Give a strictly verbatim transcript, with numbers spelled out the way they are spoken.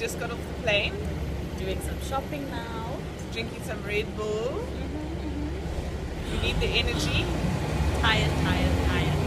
just got off the plane. Doing some shopping now. Drinking some Red Bull. Mm-hmm, mm-hmm. We need the energy. Tired, tired, tired.